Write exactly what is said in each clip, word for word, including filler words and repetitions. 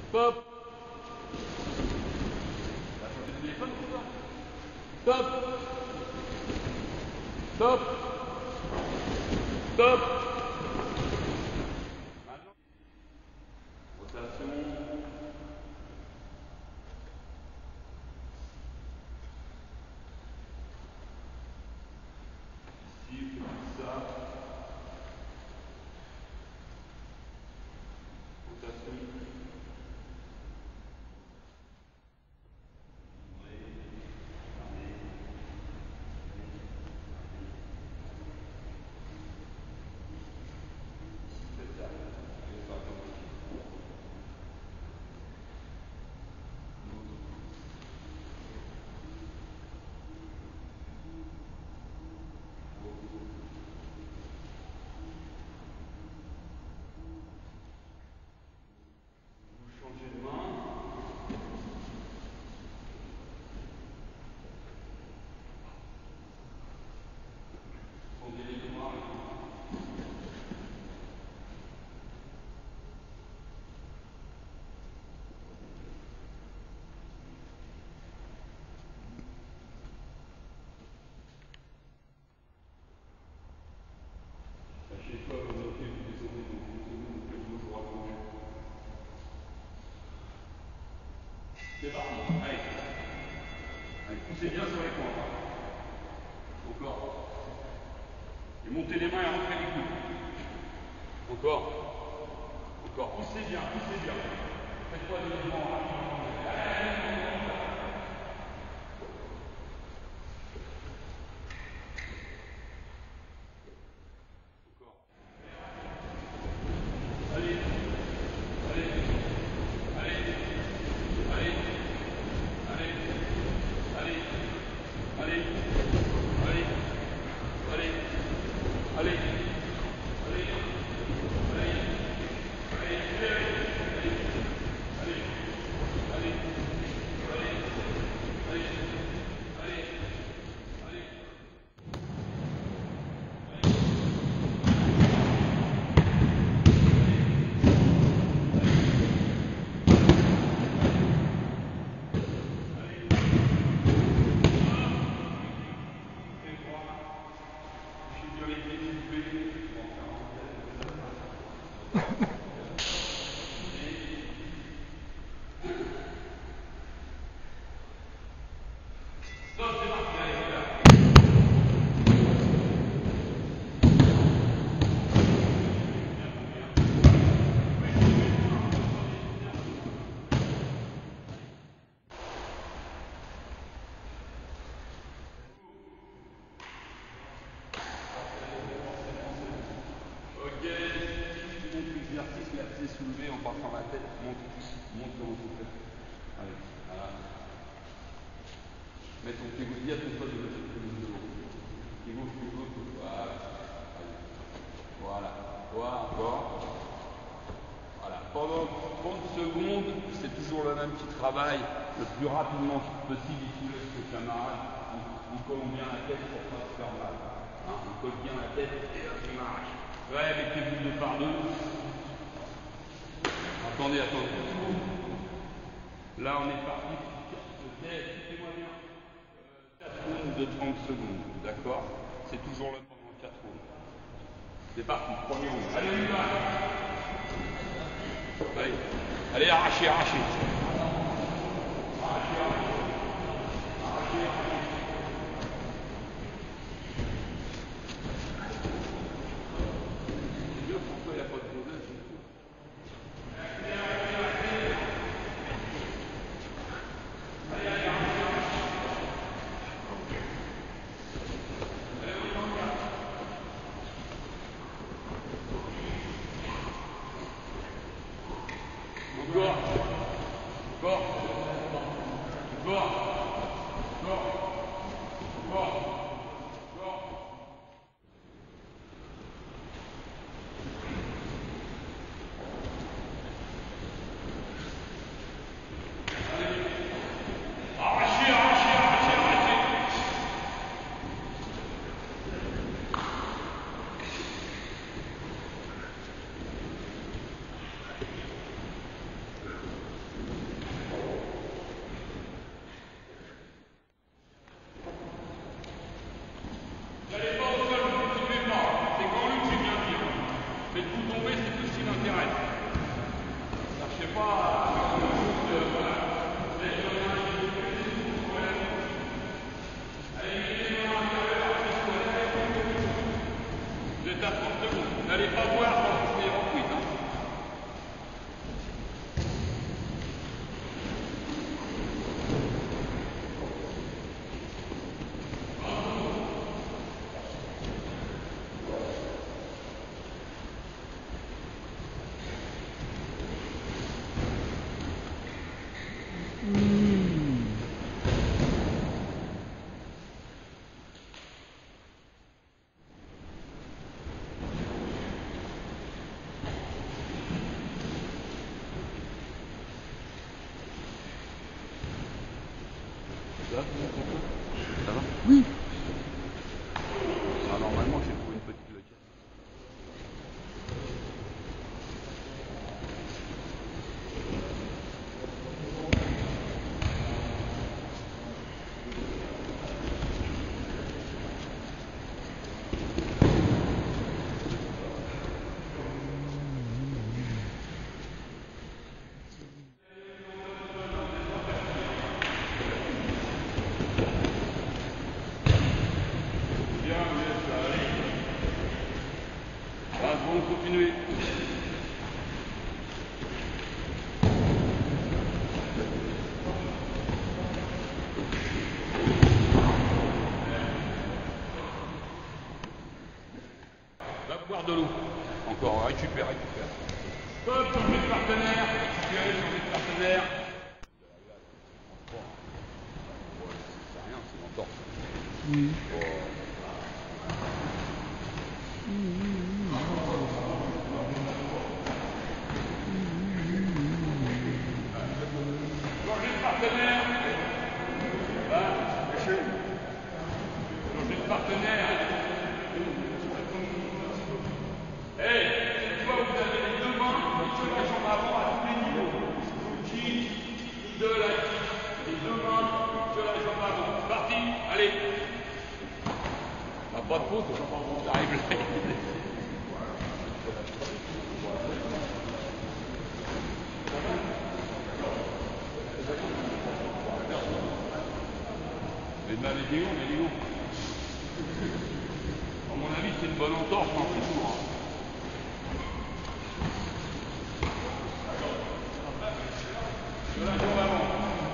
Stop. Le téléphone ou quoi? Stop. Stop. Stop. Rotation. Ici, on fait ça. Rotation. C'est parti, allez. Allez, poussez bien sur les points. Encore. Et montez les mains et rentrez les coudes. Encore. Encore. Poussez bien, poussez bien. Faites pas de mouvement rapidement. Allez. Allez. Allez. Allez. Allez. Allez. Allez. Allez. Allez. Allez. L'exercice, la pied soulevée en partant la tête, monte, monte le haut. Allez, voilà. Mets ton pied gauche, dis à ton pote de mettre ton pied gauche devant. Pied gauche, pied gauche, voilà. Allez. Voilà. Voilà, encore. Voilà. Pendant trente secondes, c'est toujours le même qui travaille le plus rapidement possible. Il soulève ses camarades. On colle bien la tête pour ne pas se faire mal. Hein, on colle bien la tête et là, on arrache. Ouais, mettez-vous deux par deux. Attendez, attendez. Là, on est parti. Ok, écoutez-moi bien. Euh, quatre rounds de trente secondes, d'accord? C'est toujours le pendant quatre rounds. C'est parti, premier round. Allez, on y va. Allez, allez, arrachez, arrachez. Arrachez, arrachez. Arrachez, arrachez. C'est bien pourquoi il n'y a pas de dosage. Encore. Encore. bon, continuez. Va boire de l'eau. Encore, récupère, récupère. Hop, changer de partenaire. Récupérer, changer de partenaire. C'est rien, c'est l'entorse. Mmh. Oh. Changer de partenaire. Va, changer de partenaire. Hey, cette fois vous avez les deux mains sur la jambe avant à tous les niveaux. Kick, de la kick. Les deux mains sur la jambe avant. C'est parti, allez. Ah, pas de faute, j'arrive là. Mais ben, les déons, les déons. À mon avis, c'est une bonne entorse, hein, c'est tout. Hein. De la jambe avant.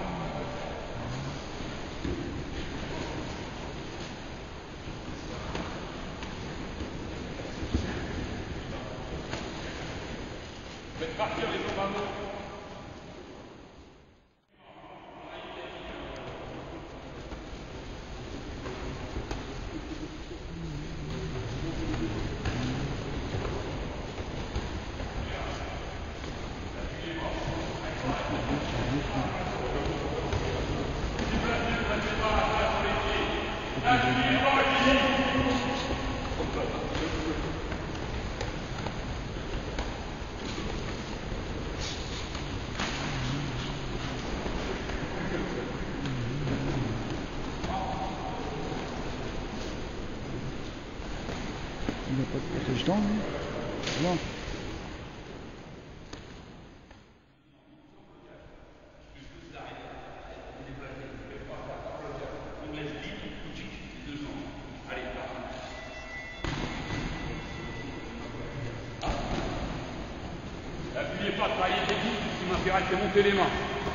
Faites partir les jambes avant. Il n'a pas de protège-dents, lui. Non. N'appuyez pas, travaillez les coudes, ce qui m'intéresse, c'est monter les mains.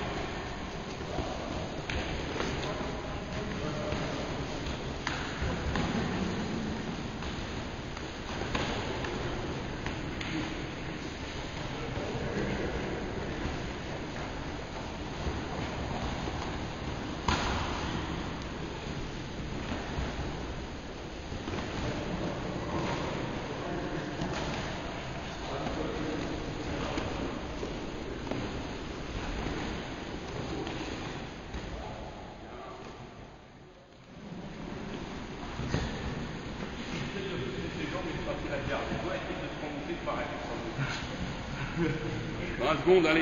vingt secondes, allez.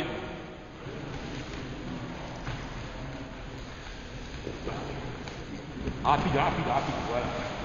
Rapide, rapide, rapide, voilà.